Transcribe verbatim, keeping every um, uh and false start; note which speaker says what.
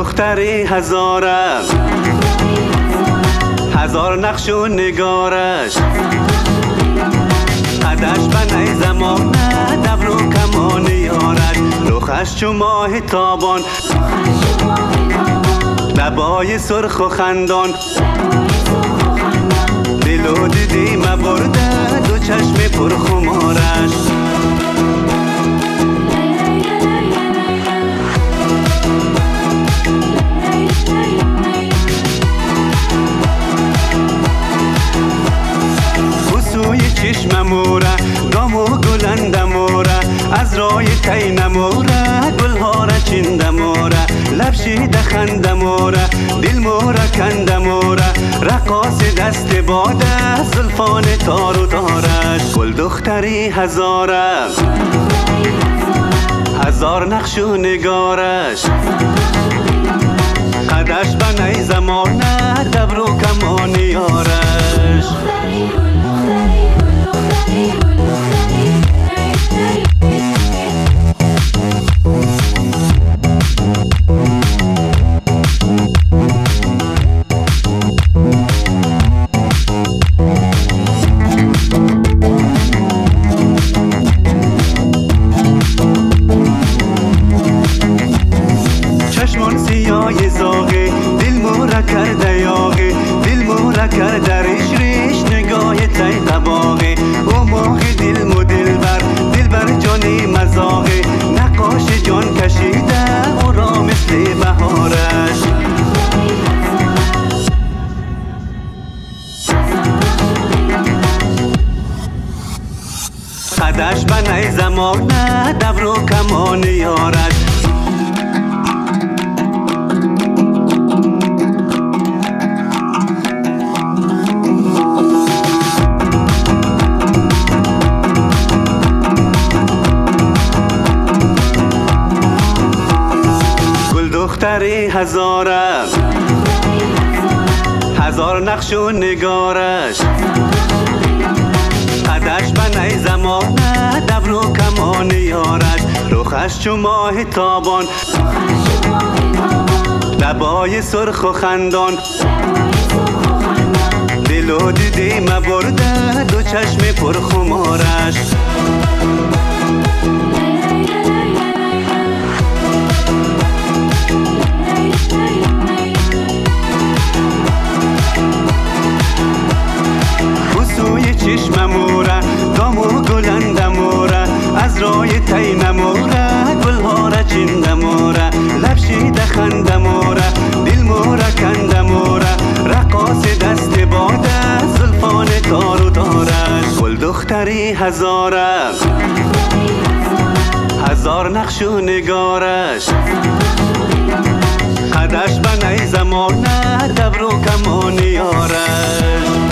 Speaker 1: دختری هزارم، هزار نقش و نگارش، قدش بنای زمانه دبر و کمان یارش، رخش چو ماه تابان، لبای سرخ و خندان، دل و دیدی مبرده دو چشم پرخمارش. چشم موره دام و گلند موره، از رای تین موره گل ها را چند موره، لبشید خند موره دل موره کند موره، رقاص دست باده زلفان تار و تارش. گل دختری هزارم، هزار نقش و نگارش، قدش بنای زمانه دبر و کمان یارش. چشمان سیاه زاغه دل مورا کرده یاغه، دل مورا کرده ریش ریش نگاه تای قباغه، او ماه دل مو دل بر دل بر جانی مزاغه، نقاش جان کشیده او را مثل بهارش. قدش بنای زمانه دبر و کمان یارش، دختری هزارم، هزار نقش و نگارش، قدش بنای زمانه دبر و کمان یارش، رخش چو ماه تابان، لبای سرخ و خندان، دل و دیدی مبرده دو چشم پرخمارش. چشم موره دام و گلند موره، از رای تین موره گل ها را چند موره، لبشید خند موره دل موره کند موره، رقاص دست باده زلفان تار و تارش. گل دختری هزارم، هزار نقش و نگارش، قدش بنای زمانه دبر و کمان یارش.